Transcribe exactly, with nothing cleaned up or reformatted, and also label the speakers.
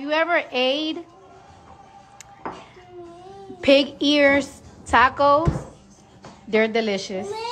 Speaker 1: you ever ate pig ears tacos? They're delicious.